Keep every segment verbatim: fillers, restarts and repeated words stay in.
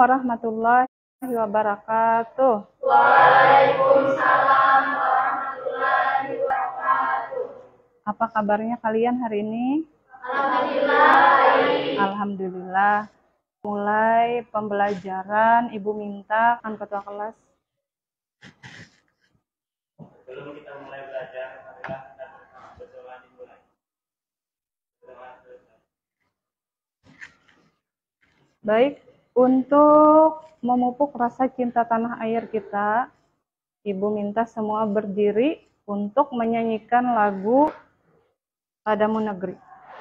warahmatullahi wabarakatuh. Waalaikumsalam warahmatullahi wabarakatuh. Apa kabarnya kalian hari ini? Alhamdulillah baik. Alhamdulillah. Mulai pembelajaran, Ibu minta kan ketua kelas. Sebelum kita mulai belajar, marilah kita berdoa dimulai. Baik, untuk memupuk rasa cinta tanah air kita, Ibu minta semua berdiri untuk menyanyikan lagu Padamu Negeri.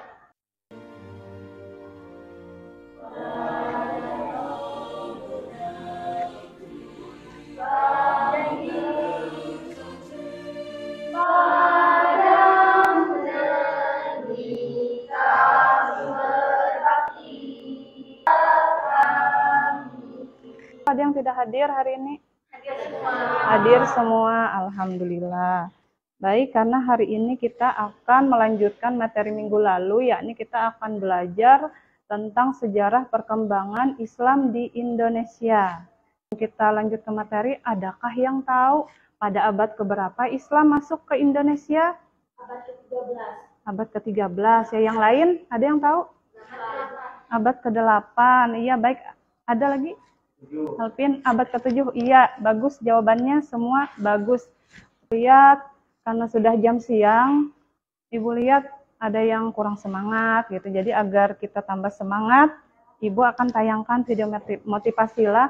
Ada yang tidak hadir hari ini? Hadir semua. Hadir semua, alhamdulillah. Baik, karena hari ini kita akan melanjutkan materi minggu lalu, yakni kita akan belajar tentang sejarah perkembangan Islam di Indonesia. Kita lanjut ke materi, adakah yang tahu pada abad keberapa Islam masuk ke Indonesia? Abad ke tiga belas. Abad ke tiga belas. Ya, yang lain ada yang tahu? Abad ke delapan. Iya, baik. Ada lagi? Alvin, abad ke tujuh. Iya, bagus jawabannya, semua bagus. Lihat, karena sudah jam siang, Ibu lihat ada yang kurang semangat gitu. Jadi agar kita tambah semangat, Ibu akan tayangkan video motivasi lah.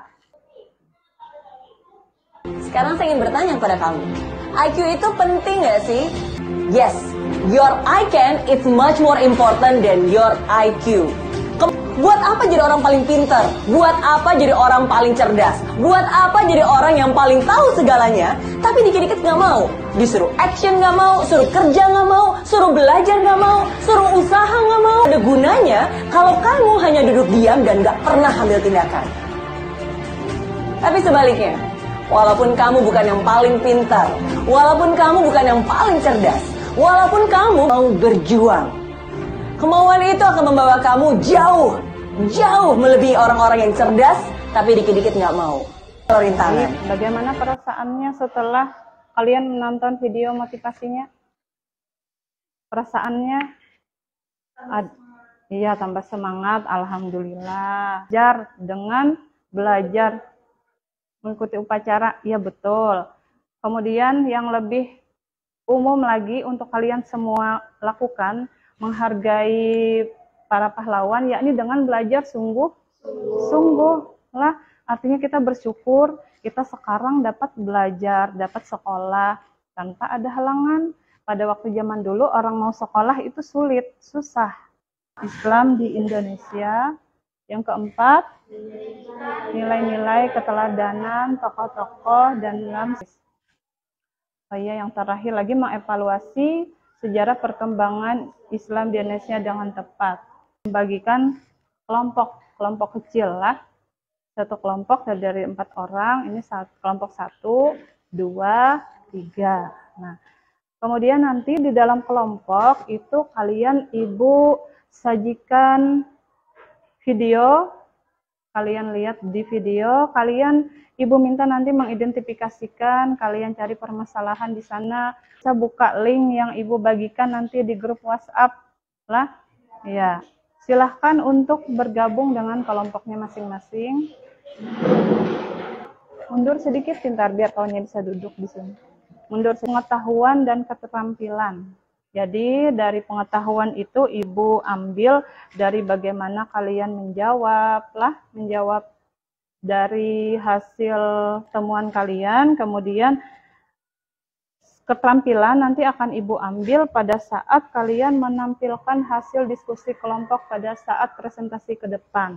Sekarang saya ingin bertanya kepada kamu, I Q itu penting nggak sih? Yes, your I Q is much more important than your I Q. Buat apa jadi orang paling pintar? Buat apa jadi orang paling cerdas? Buat apa jadi orang yang paling tahu segalanya? Tapi dikit-dikit nggak mau. Disuruh action nggak mau, suruh kerja nggak mau, suruh belajar nggak mau, suruh usaha nggak mau. Ada gunanya kalau kamu hanya duduk diam dan nggak pernah ambil tindakan. Tapi sebaliknya, walaupun kamu bukan yang paling pintar, walaupun kamu bukan yang paling cerdas, walaupun kamu mau berjuang, kemauan itu akan membawa kamu jauh, jauh melebihi orang-orang yang cerdas, tapi dikit-dikit nggak mau. Rintangan. Bagaimana perasaannya setelah kalian menonton video motivasinya? Perasaannya? Ad iya, tambah semangat, alhamdulillah. Belajar dengan belajar mengikuti upacara, iya betul. Kemudian yang lebih umum lagi untuk kalian semua lakukan, menghargai para pahlawan, yakni dengan belajar sungguh-sungguh lah. Artinya kita bersyukur kita sekarang dapat belajar, dapat sekolah tanpa ada halangan. Pada waktu zaman dulu orang mau sekolah itu sulit, susah. Islam di Indonesia. Yang keempat, nilai-nilai keteladanan tokoh-tokoh dan dalam. Oh iya, yang terakhir lagi mengevaluasi sejarah perkembangan Islam di Indonesia dengan tepat. Membagikan kelompok, kelompok kecil lah. Satu kelompok dari empat orang, ini satu, kelompok satu, dua, tiga. Nah, kemudian nanti di dalam kelompok itu kalian Ibu sajikan video, kalian lihat di video, kalian Ibu minta nanti mengidentifikasikan, kalian cari permasalahan di sana. Saya buka link yang Ibu bagikan nanti di grup WhatsApp lah. Ya, silahkan untuk bergabung dengan kelompoknya masing-masing. Mundur sedikit pintar biar kawannya bisa duduk di sini. Mundur pengetahuan dan keterampilan. Jadi dari pengetahuan itu Ibu ambil dari bagaimana kalian menjawab lah, menjawab dari hasil temuan kalian. Kemudian keterampilan nanti akan Ibu ambil pada saat kalian menampilkan hasil diskusi kelompok pada saat presentasi ke depan.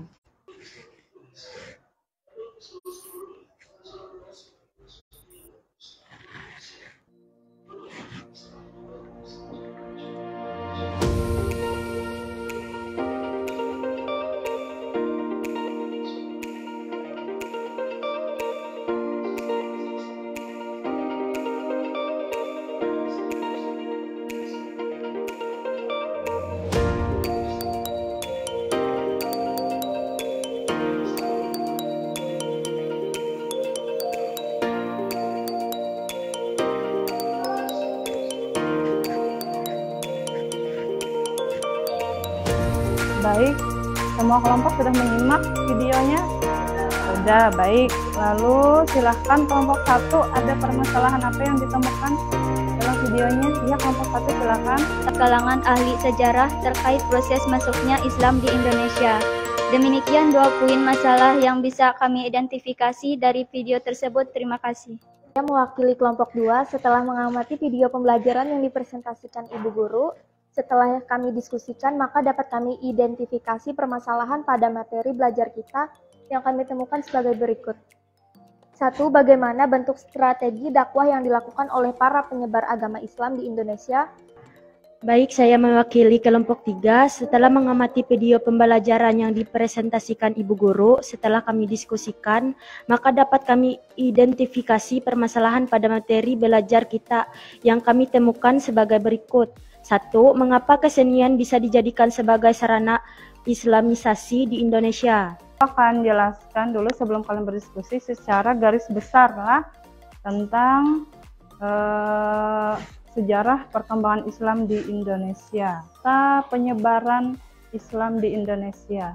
baik. Semua kelompok sudah menyimak videonya? Sudah, baik. Lalu silahkan kelompok satu, ada permasalahan apa yang ditemukan dalam videonya? Iya, kelompok satu silahkan. Kalangan ahli sejarah terkait proses masuknya Islam di Indonesia. Demikian dua poin masalah yang bisa kami identifikasi dari video tersebut. Terima kasih. Saya mewakili kelompok dua setelah mengamati video pembelajaran yang dipresentasikan Ibu Guru. Setelah kami diskusikan, maka dapat kami identifikasi permasalahan pada materi belajar kita yang kami temukan sebagai berikut. Satu, bagaimana bentuk strategi dakwah yang dilakukan oleh para penyebar agama Islam di Indonesia? Baik, saya mewakili kelompok tiga. Setelah mengamati video pembelajaran yang dipresentasikan Ibu Guru, setelah kami diskusikan, maka dapat kami identifikasi permasalahan pada materi belajar kita yang kami temukan sebagai berikut. Satu, mengapa kesenian bisa dijadikan sebagai sarana Islamisasi di Indonesia? Akan jelaskan dulu sebelum kalian berdiskusi secara garis besar lah tentang eh, sejarah perkembangan Islam di Indonesia, penyebaran Islam di Indonesia.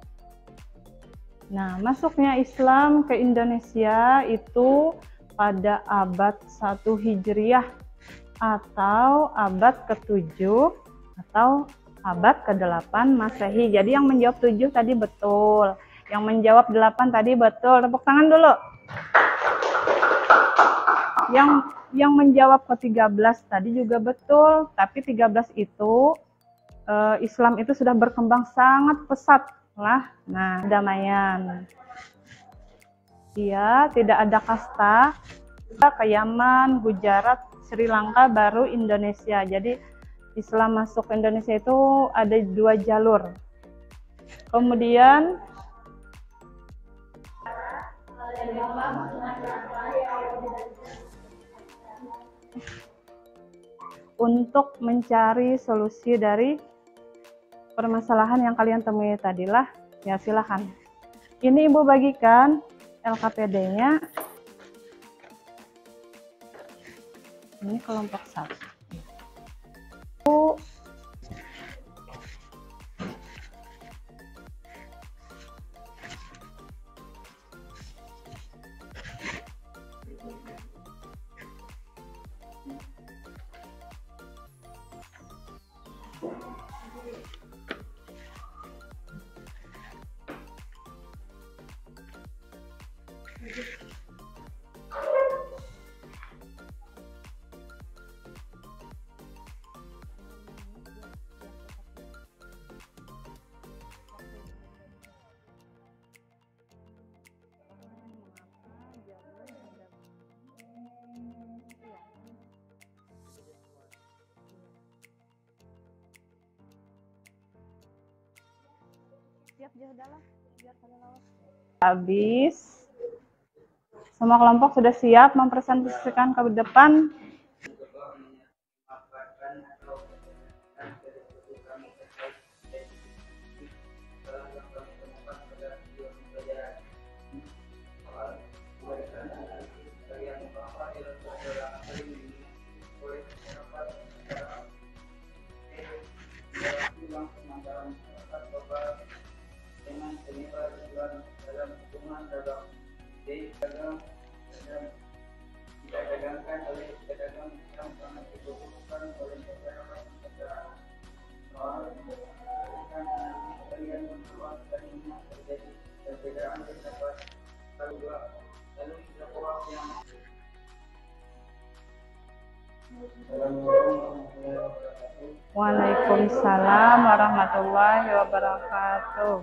Nah, masuknya Islam ke Indonesia itu pada abad satu Hijriah atau abad ketujuh atau abad kedelapan Masehi. Jadi yang menjawab tujuh tadi betul, yang menjawab delapan tadi betul. Tepuk tangan dulu. Yang yang menjawab ke tiga belas tadi juga betul, tapi tiga belas itu eh, Islam itu sudah berkembang sangat pesat lah. Nah, damaian. Iya, tidak ada kasta. Ke Yaman, Gujarat, Sri Lanka, baru Indonesia. Jadi Islam masuk ke Indonesia itu ada dua jalur. Kemudian untuk mencari solusi dari permasalahan yang kalian temui tadilah, ya silakan. Ini Ibu bagikan L K P D-nya. Ini kelompok satu. Habis, semua kelompok sudah siap mempresentasikan ke depan. Waalaikumsalam warahmatullahi wabarakatuh.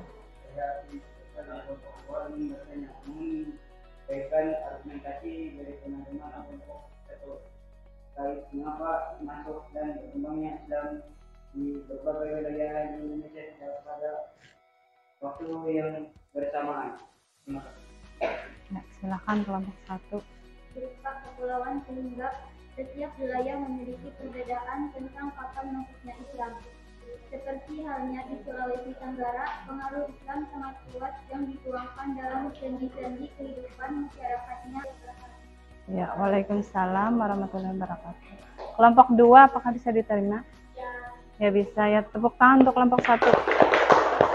Berikan argumentasi dari teman-teman kelompok satu terkait mengapa masuk dan berkembangnya Islam di berbagai wilayah di Indonesia pada waktu yang bersamaan. Terima kasih. Ya, silakan kelompok satu. Berupa kepulauan sehingga setiap wilayah memiliki perbedaan tentang kapan masuknya Islam. Seperti halnya di Sulawesi Tenggara, pengaruh Islam sangat kuat yang dituangkan dalam sendi-sendi kehidupan masyarakatnya. Ya, waalaikumsalam warahmatullahi wabarakatuh. Kelompok dua, apakah bisa diterima? Ya. Ya bisa ya. Tepuk tangan untuk kelompok satu.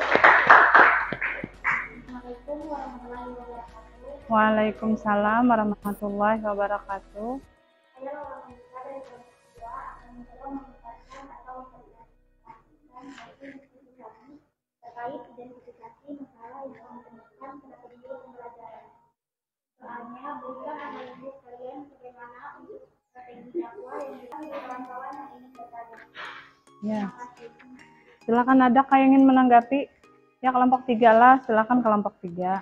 Waalaikumsalam warahmatullahi wabarakatuh. Saya orang wanita dari kelompok dua akan mencoba mengucapkan atau mengklarifikasikan hasil diskusi kami terkait identifikasi masalah yang kami temukan pada video pembelajaran. Soalnya, berikan analisis kalian bagaimana untuk strategi dakwah yang dilakukan kawan-kawan yang ingin bertanya. Ya. Silakan, ada yang ingin menanggapi? Ya, kelompok tiga lah, silakan kelompok tiga.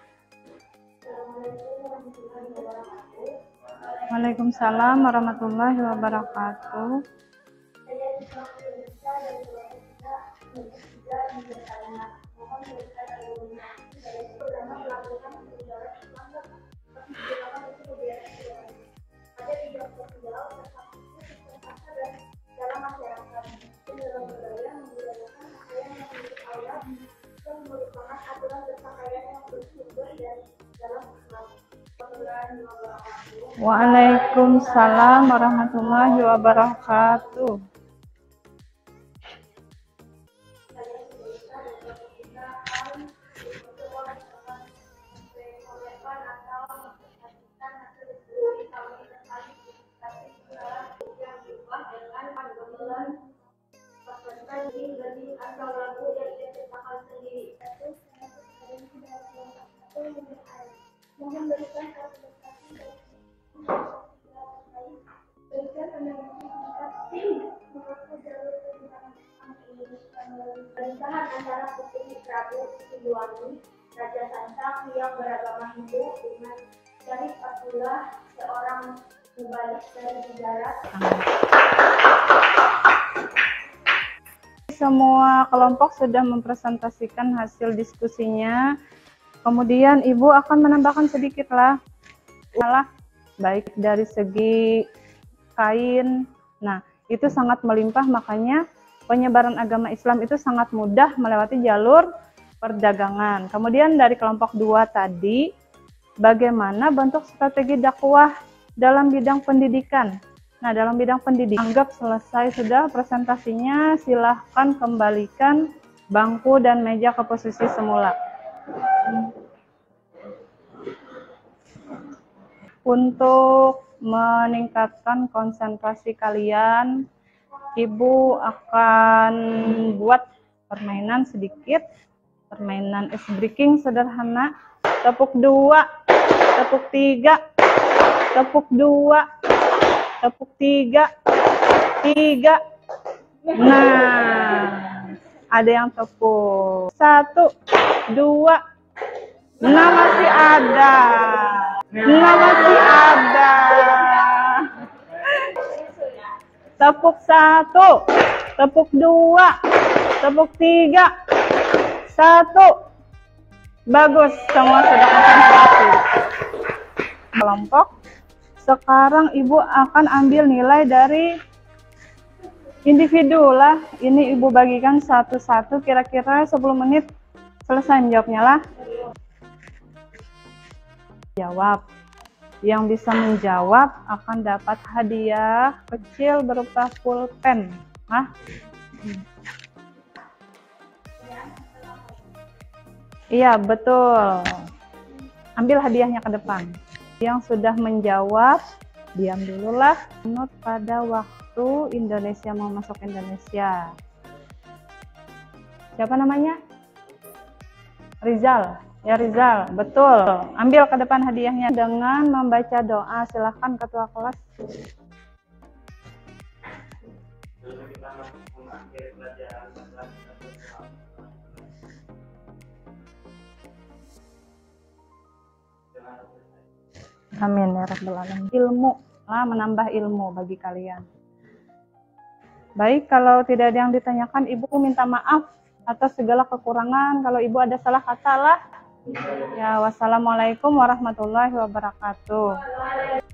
Waalaikumsalam warahmatullahi wabarakatuh. Saya Islam Indonesia dari kelompok tiga tiga yang bertanya. Mohon berikan argumentasi dari pertama melakukan penjelasan Islam dan penjelasan itu berbeda. Ada tiga pertanyaan terkait kesehatan dan dalam masyarakat. Dalam budaya menggunakan pakaian yang menutup aurat dan merupakan aturan berpakaian yang bersumber dari dalam Islam. Waalaikumsalam warahmatullahi wabarakatuh. Mohon berikan klarifikasi berikan pendapat mengapa jalur pemerintahan ini pemerintahan antara Putri Prabu Siliwangi, Raja Santang yang beragama Hindu dengan Syarif Abdullah, seorang mubalik dari negara. Semua kelompok sudah mempresentasikan hasil diskusinya. Kemudian Ibu akan menambahkan sedikitlah, malah baik dari segi kain. Nah, itu sangat melimpah, makanya penyebaran agama Islam itu sangat mudah melewati jalur perdagangan. Kemudian dari kelompok dua tadi, bagaimana bentuk strategi dakwah dalam bidang pendidikan. Nah, dalam bidang pendidikan, anggap selesai sudah presentasinya, silahkan kembalikan bangku dan meja ke posisi semula. Untuk meningkatkan konsentrasi kalian, Ibu akan buat permainan sedikit, permainan ice breaking sederhana. Tepuk dua, tepuk tiga, tepuk dua, tepuk tiga, tiga. Nah, ada yang tepuk satu, dua, nah masih ada, nah masih ada. Tepuk satu, tepuk dua, tepuk tiga, satu. Bagus, semua sudah konsentrasi. Kelompok, sekarang Ibu akan ambil nilai dari individu lah. Ini Ibu bagikan satu-satu, kira-kira sepuluh menit selesai menjawabnya lah. Jawab. Yang bisa menjawab akan dapat hadiah kecil berupa pulpen. Hah? Hmm. Iya, betul. Ambil hadiahnya ke depan. Yang sudah menjawab, diam dulu lah. Menurut pada waktu Indonesia mau masuk Indonesia. Siapa namanya? Rizal. Ya Rizal, betul. Ambil ke depan hadiahnya dengan membaca doa. Silahkan ketua kelas. Amin ya rabbal alamin. Ilmu lah, menambah ilmu bagi kalian. Baik, kalau tidak ada yang ditanyakan, Ibu minta maaf atas segala kekurangan. Kalau Ibu ada salah kata lah. Ya, wassalamualaikum warahmatullahi wabarakatuh.